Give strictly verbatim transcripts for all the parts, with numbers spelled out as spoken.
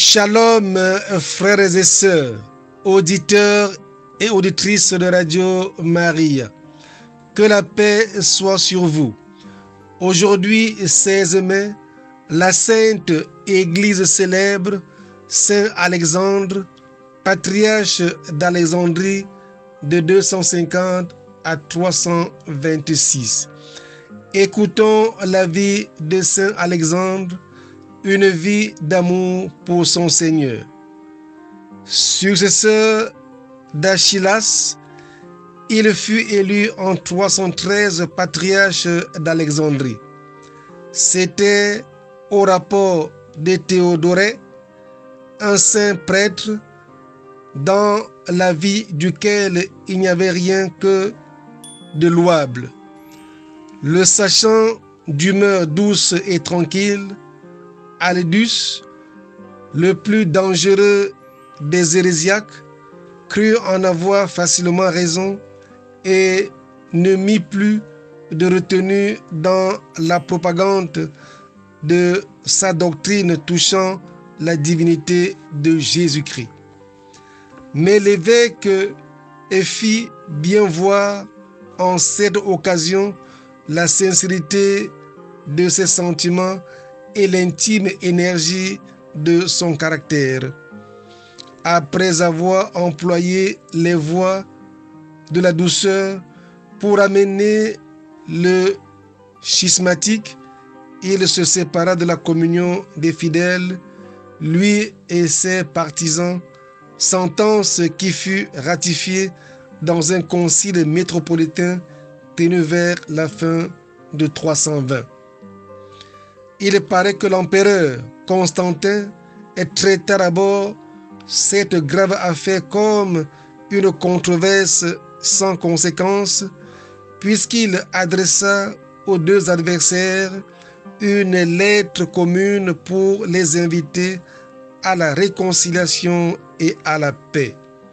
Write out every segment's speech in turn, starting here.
Shalom, frères et sœurs, auditeurs et auditrices de Radio Maria. Que la paix soit sur vous. Aujourd'hui, seize mai, la Sainte Église célèbre Saint Alexandre, patriarche d'Alexandrie de deux cent cinquante à trois cent vingt-six. Écoutons la vie de Saint Alexandre, une vie d'amour pour son Seigneur. Successeur d'Achillas, il fut élu en trois cent treize patriarche d'Alexandrie. C'était au rapport de Théodore, un saint prêtre dans la vie duquel il n'y avait rien que de louable. Le sachant d'humeur douce et tranquille, Aldus, le plus dangereux des hérésiaques, crut en avoir facilement raison et ne mit plus de retenue dans la propagande de sa doctrine touchant la divinité de Jésus-Christ. Mais l'évêque fit bien voir en cette occasion la sincérité de ses sentiments et l'intime énergie de son caractère. Après avoir employé les voies de la douceur pour amener le schismatique, il se sépara de la communion des fidèles, lui et ses partisans, sentence qui fut ratifiée dans un concile métropolitain tenu vers la fin de trois cent vingt. Il paraît que l'empereur Constantin traita d'abord cette grave affaire comme une controverse sans conséquence, puisqu'il adressa aux deux adversaires une lettre commune pour les inviter à la réconciliation et à la paix.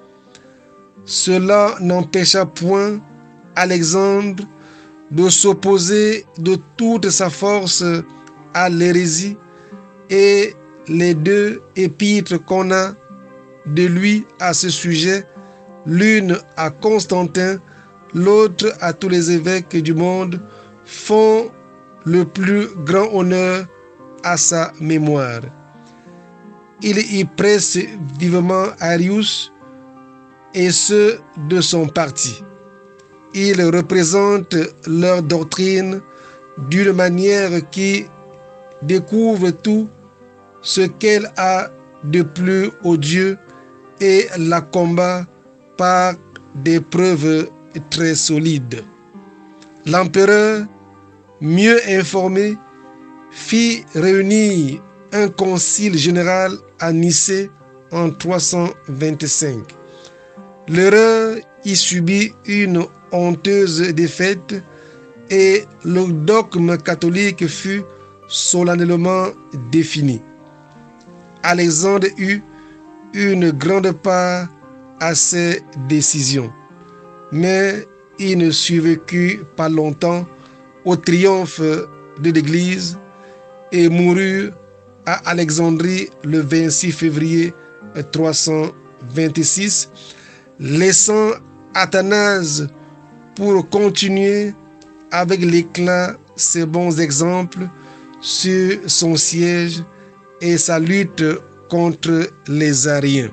Cela n'empêcha point Alexandre de s'opposer de toute sa force à l'hérésie, et les deux épîtres qu'on a de lui à ce sujet, l'une à Constantin, l'autre à tous les évêques du monde, font le plus grand honneur à sa mémoire. Il y presse vivement Arius et ceux de son parti. Il représente leur doctrine d'une manière qui découvre tout ce qu'elle a de plus odieux et la combat par des preuves très solides. L'empereur, mieux informé, fit réunir un concile général à Nicée en trois cent vingt-cinq. L'erreur y subit une honteuse défaite et le dogme catholique fut solennellement défini. Alexandre eut une grande part à ces décisions, mais il ne survécut pas longtemps au triomphe de l'Église et mourut à Alexandrie le vingt-six février trois cent vingt-six, laissant Athanase pour continuer avec l'éclat ses bons exemples sur son siège et sa lutte contre les Ariens.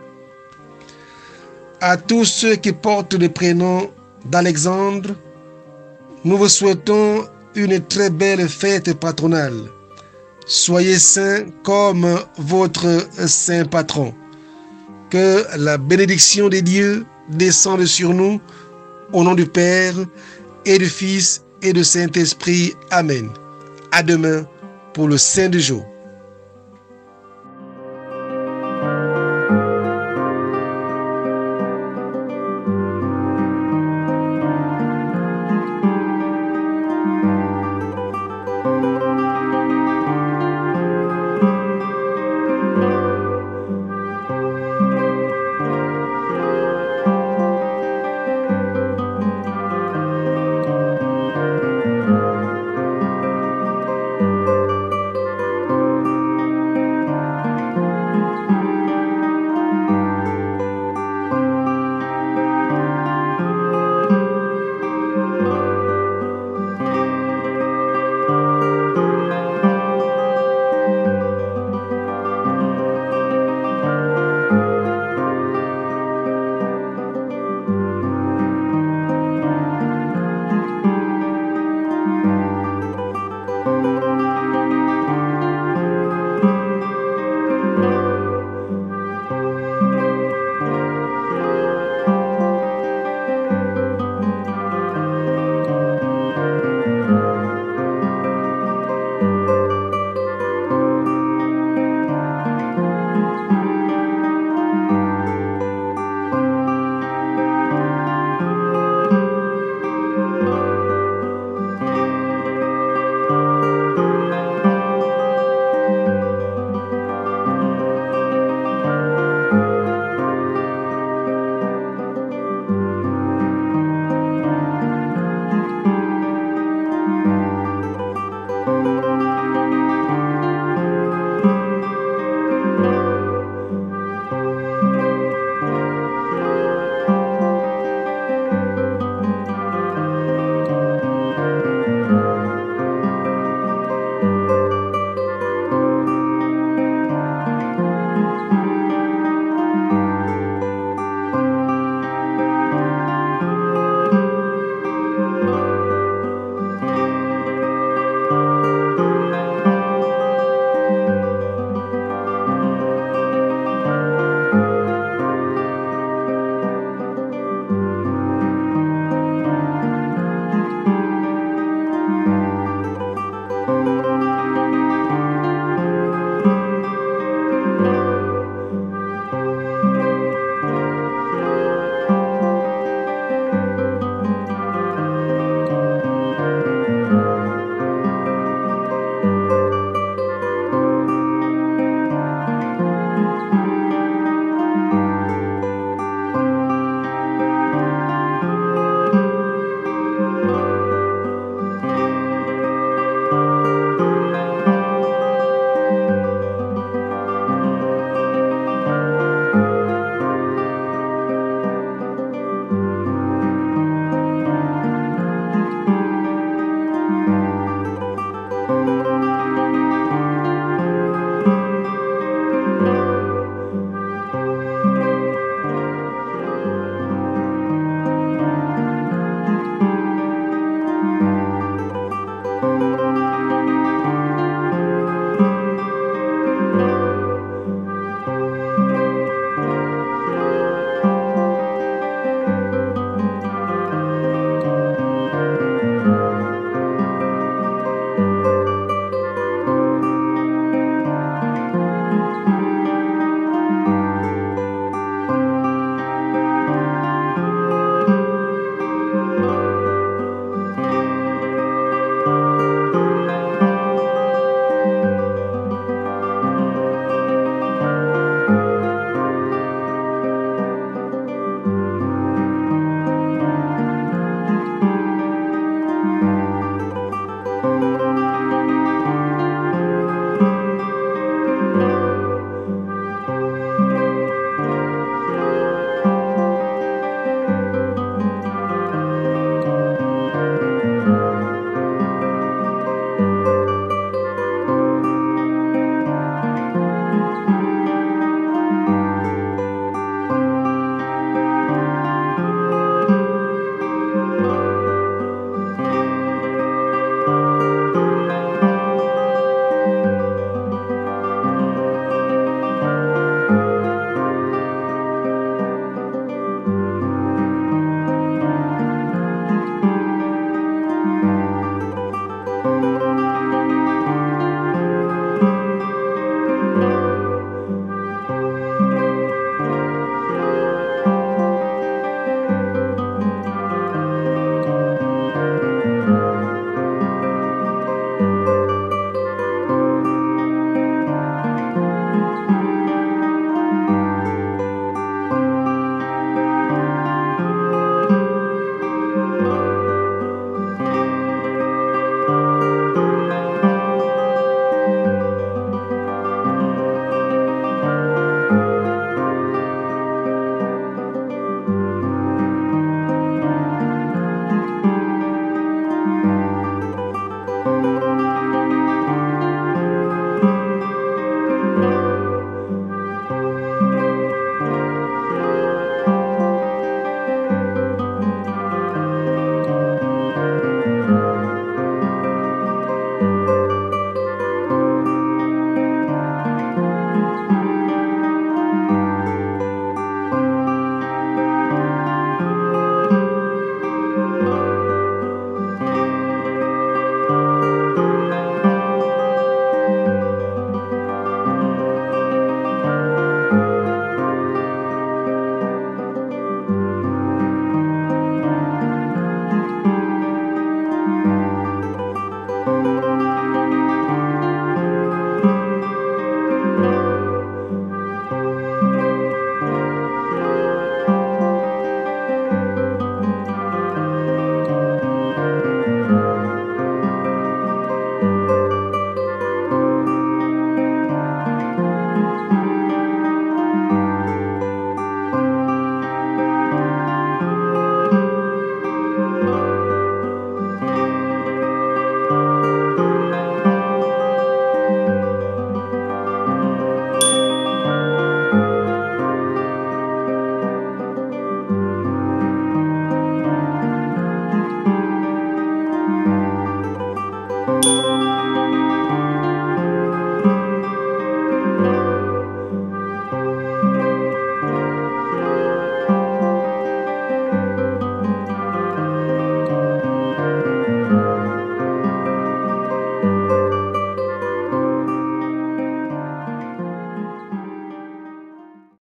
À tous ceux qui portent le prénom d'Alexandre, nous vous souhaitons une très belle fête patronale. Soyez saints comme votre saint patron. Que la bénédiction de Dieu descende sur nous, au nom du Père et du Fils et du Saint-Esprit. Amen. À demain pour le Saint du jour.